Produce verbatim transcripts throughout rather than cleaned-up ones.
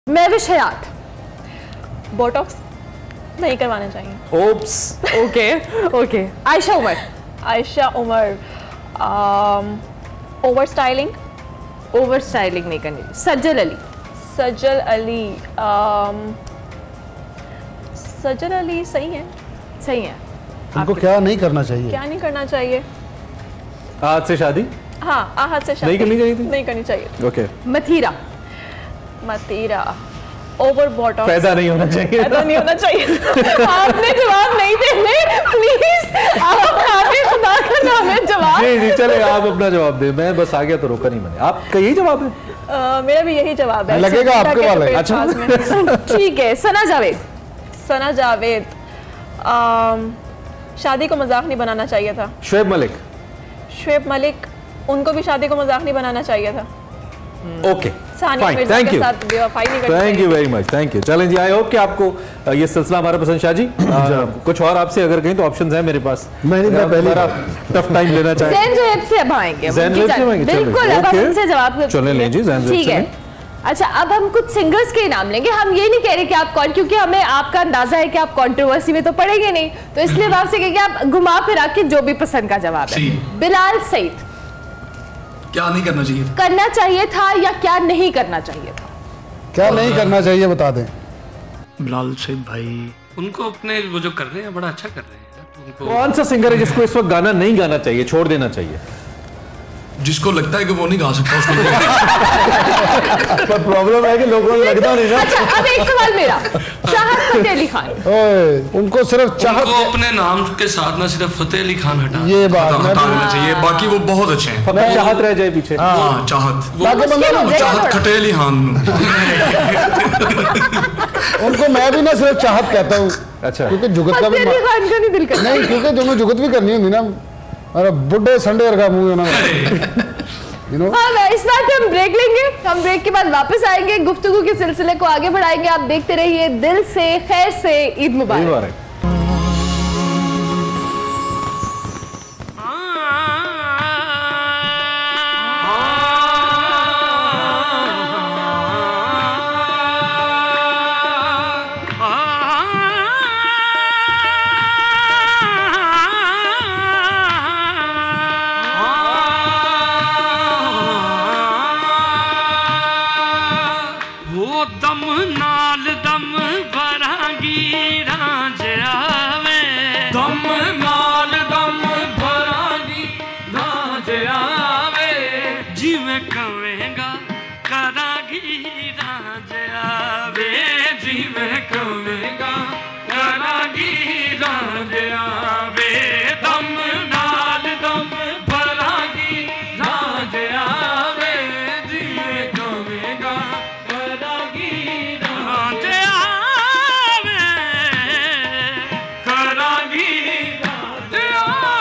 महविश हयात। Botox नहीं करवाना चाहिए। Oops. Okay okay. Ayesha Omar. Ayesha Omar over styling. Over styling नहीं करनी। सज्जल अली। सज्जल अली um, सज्जल अली सही है। सही है। उनको क्या नहीं करना चाहिए? क्या नहीं करना चाहिए? आज से शादी? हाँ, आहत से शादी नहीं करनी चाहिए थी? नहीं करनी चाहिए। Okay. Mathira. Mathira over bottom. पैदा नहीं होना चाहिए। पैदा नहीं होना चाहिए। आपने जवाब नहीं देने, प्लीज आप खाते खुदा का नाम है जवाब। जी जी चले आप अपना जवाब दे, मैं बस आ गया तो रोका नहीं मैंने। आपका यही जवाब है? uh, मेरा भी यही जवाब है। लगेगा आपके वाला है। अच्छा ठीक है। सना जावेद। सना जावेद um, शादी को मजाक नहीं बनाना चाहिए था। शुएब मलिक। शुएब मलिक उनको भी शादी को मजाक नहीं बनाना चाहिए था। ओके सानिया मिर्जा थैंक के यू साथ बेवफाई नहीं करनी थैंक चाहिए। You very much thank you. चलें जी, आई होप कि आपको अ, ये सिलसिला हमारा पसंद। शाह जी अ, कुछ और आपसे अगर कहीं तो ऑप्शंस हैं मेरे पास। मैं मैं पहले टफ टाइम लेना चाहें। जैन जोहेब से अब आएंगे। जैन जोहेब से आएंगे, चलो, बिल्कुल अब हम ओके। उनसे जवाब चलें लें जी, जैन जोहेब ठीक से है। लें। अच्छा अब हम कुछ सिंगर्स के नाम लेंगे। हम ये नहीं कह रहे कि आप कौन, क्योंकि हमें आपका अंदाजा है कि आप कंट्रोवर्सी में तो पड़ेंगे नहीं, तो इसलिए हम आपसे कहेंगे आप घुमा फिरा के जो भी पसंद का जवाब है। बिलाल सईद। क्या नहीं करना चाहिए? करना चाहिए था या क्या नहीं करना चाहिए था? क्या नहीं करना चाहिए बता दें। बिलाल सईद भाई उनको अपने वो जो कर रहे हैं बड़ा अच्छा कर रहे हैं उनको। कौन सा सिंगर है जिसको इस वक्त गाना नहीं गाना चाहिए, छोड़ देना चाहिए? जिसको लगता है कि वो नहीं गा सकता उसको पर प्रॉब्लम है कि लोगों को लगता नहीं ना। अच्छा अब एक सवाल मेरा, चाहत फतेह अली खान। ओए उनको सिर्फ चाहत उनको अपने नाम के साथ ना सिर्फ फतेह अली खान हटा ये बात हटा मैं हटा देना चाहिए। बाकी वो बहुत अच्छे हैं। फकत चाहत रह जाए पीछे। हाँ चाहत वो बाकी बंदे ना चाहत खटेली खान। उनको मैं भी ना सिर्फ चाहत कहता हूँ। अच्छा क्योंकि जुगत का फतेह भी अली खान का नहीं दिल करता। नहीं, क्योंकि दोनों जुगत भी करनी होती ना। अरे बुड्ढे संडे का मुंह है ना you know? हाँ इस बात पे हम ब्रेक लेंगे। हम ब्रेक के बाद वापस आएंगे, गुफ्तगू के सिलसिले को आगे बढ़ाएंगे। आप देखते रहिए दिल से खैर से। ईद मुबारक। Yeah.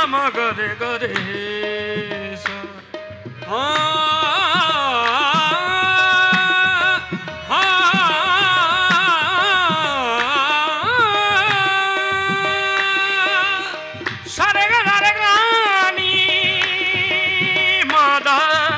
दम गरे गरे सा सारे गा सारे गानी मादा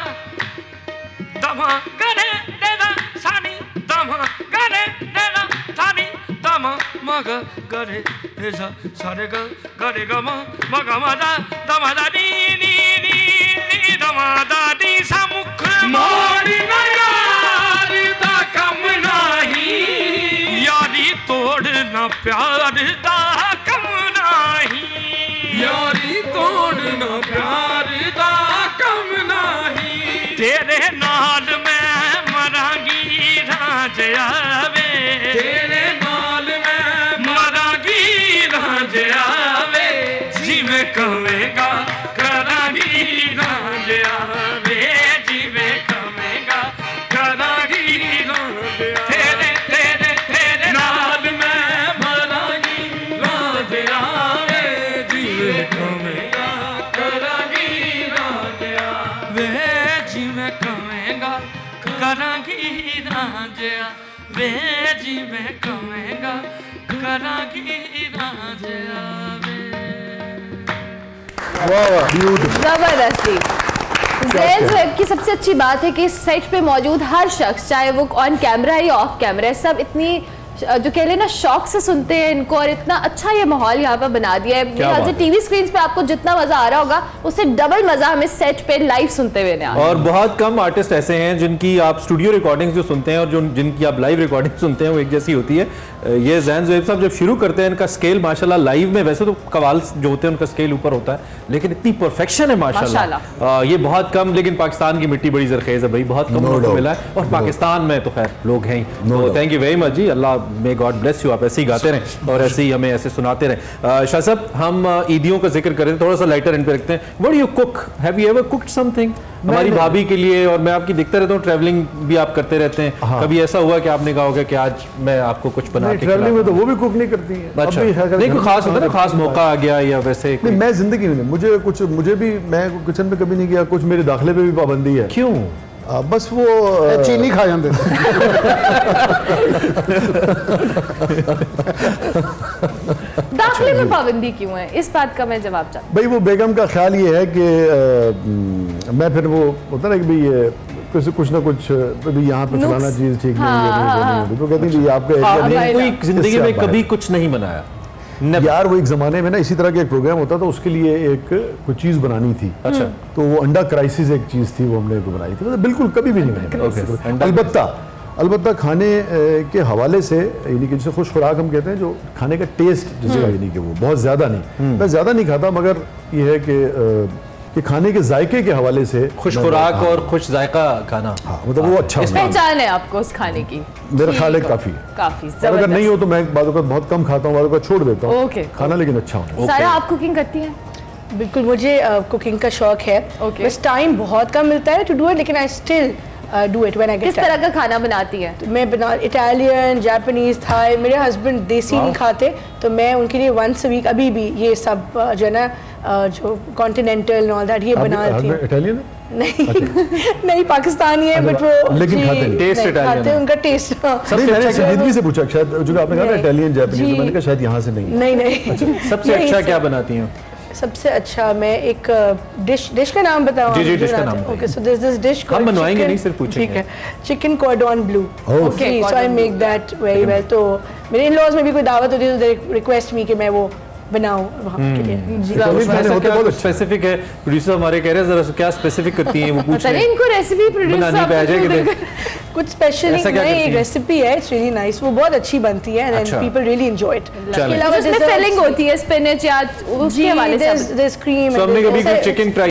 दम गरे देदा सानी दम गरे देदा सानी दम मग गरे सा सारे गा गरे गा म मग मदा दम दा नी नी नी नी दम दा दी सा मुख मोड़ी ना यारी दा कम नाही यारी तोड़ना प्यार दा कम नाही यारी तोड़ना प्यार दा कम नाही तेरे नाल मैं मरांगी राज आवे तेरे नाल मैं मरांगी राज आवे जिवें कवेगा करांगी राज आवे जिवें कवेगा करांगी राज तेरे तेरे तेरे नाल मैं मरांगी राज आवे जिवें कवेगा करांगी राज आवे जिवें कवेगा करांगी राज आवे जिवें कवेगा करांगी राज आवे। जबरदस्ती। ज़ैन ज़ोएब की सबसे अच्छी बात है कि इस सेट पे मौजूद हर शख्स, चाहे वो ऑन कैमरा है या ऑफ कैमरा है, सब इतनी जो कह लेना शौक से सुनते हैं इनको, और इतना अच्छा ये माहौल यहाँ पर बना दिया है। यहाँ से टीवी स्क्रीन पे आपको जितना मजा आ रहा होगा उससे डबल मजा हमें सेट पे लाइव सुनते हुए नहीं। और बहुत कम आर्टिस्ट ऐसे हैं जिनकी आप स्टूडियो रिकॉर्डिंग्स जो सुनते हैं और जो जिनकी आप लाइव रिकॉर्डिंग सुनते हैं वो एक जैसी होती है। ये ज़ैन ज़ोएब साहब जब शुरू करते हैं, इनका स्केल माशाल्लाह लाइव में, वैसे तो कवाल जो होते हैं उनका स्केल ऊपर होता है, लेकिन इतनी परफेक्शन है माशाल्लाह। ये बहुत कम, लेकिन पाकिस्तान की मिट्टी बड़ी जरखेज है भाई, बहुत कम लोगों को मिला है, और पाकिस्तान में तो खैर लोग हैं ही। तो थैंक यू वेरी मच जी, Allah may God bless you, आप ऐसे ही गाते रहें और ऐसे ही हमें ऐसे सुनाते रहें। शाह साहब, हम ईदियों का जिक्र करें, थोड़ा सा लाइटर एंड पे रखते हैं। What do you cook? Have you ever cooked something हमारी भाभी के लिए? और मैं आपकी देखता रहता हूँ, ट्रैवलिंग भी आप करते रहते हैं। हाँ। कभी ऐसा हुआ कि आपने कहा होगा कि आज मैं आपको कुछ बना के ट्रैवलिंग में तो वो भी कुक नहीं करती है। अच्छा, नहीं कोई खास होता है ना, खास मौका आ गया या वैसे? नहीं, मैं जिंदगी में मुझे कुछ मुझे भी मैं किचन में कभी नहीं गया, कुछ मेरे दाखिले पे भी पाबंदी है। क्यों? आ, बस वो चीनी खा जाते दाखिले में पाबंदी क्यों है, इस बात का मैं जवाब चाहता हूं। भाई वो बेगम का ख्याल ये है कि आ, मैं फिर वो होता ना कि भाई कुछ कुछ ना कुछ भी यहाँ पे फलाना चीज ठीक नहीं है, तो कहती है आपका कोई जिंदगी में कभी कुछ नहीं बनाया यार? वो एक जमाने में ना इसी तरह का एक प्रोग्राम होता था, उसके लिए एक कोई चीज बनानी थी। अच्छा, तो वो अंडा क्राइसिस एक चीज थी, वो हमने बनाई थी। मतलब बिल्कुल कभी भी नहीं बनाई। अलबत्ता अलबत्ता खाने के हवाले से, यानी कि जिसे खुश खुराक हम कहते हैं, जो खाने का टेस्ट जिसका, यानी कि वो बहुत ज्यादा नहीं, मैं ज्यादा नहीं खाता, मगर ये है कि कि खाने के जायके के हवाले से खुश खुराक और खुश जायका खाना, हाँ, मतलब वो अच्छा पहचान है आपको उस खाने की? मेरा ख्याल है काफी काफी। अगर नहीं हो तो मैं बातों का बहुत कम खाता हूँ, बातों का छोड़ देता हूँ खाना, लेकिन अच्छा हो। सारा आप कुकिंग करती हैं? बिल्कुल, मुझे कुकिंग का शौक है, बस टाइम बहुत कम मिलता है टू डू इट, लेकिन I still do it when I get. किस तरह का खाना बनाती है? तो मैं बना इटालियन, जापानीज, थाई। मेरे हस्बैंड देसी नहीं खाते, तो मैं उनके लिए वंस अ वीक अभी भी ये सब जो है ना, जो कॉन्टिनेंटल एंड ऑल दैट ये बनाती हूं। इटालियन नहीं नहीं पाकिस्तानी है, बट वो लेकिन खाते हैं, टेस्ट इटालियन है उनका टेस्ट। सबसे मैंने संजीदगी से पूछा, शायद जो आपने कहा ना इटालियन जापानीज, मैंने कहा शायद यहाँ से नहीं। नहीं नहीं। सबसे अच्छा क्या बनाती हैं? सबसे अच्छा मैं एक डिश डिश का नाम बताऊं? जी जी, डिश का नाम। Okay, so this this dish हम बनवाएंगे, नहीं सिर्फ पूछेंगे। ठीक है, chicken cordon bleu. Okay, so I make that very well. तो मेरे इन-लॉज में भी कोई दावत होती है तो दे रिक्वेस्ट मी कि मैं वो बनाऊं वहाँ के लिए। बहुत स्पेसिफिक है, प्रोड्यूसर हमारे कह रहे हैं जरा क्या स्पेसिफिक करती हैं वो पूछ रहे हैं। इनको रेसिपी प्रोड्यूसर पे आ जाएगी कुछ स्पेशल नहीं, एक रेसिपी है, इट्स रियली नाइस, वो बहुत अच्छी बनती है and people really enjoy it. इसके अलावा इसमें फिलिंग होती है स्पिनच या उसके हवाले से, देयर इज क्रीम। सो हमने कभी चिकन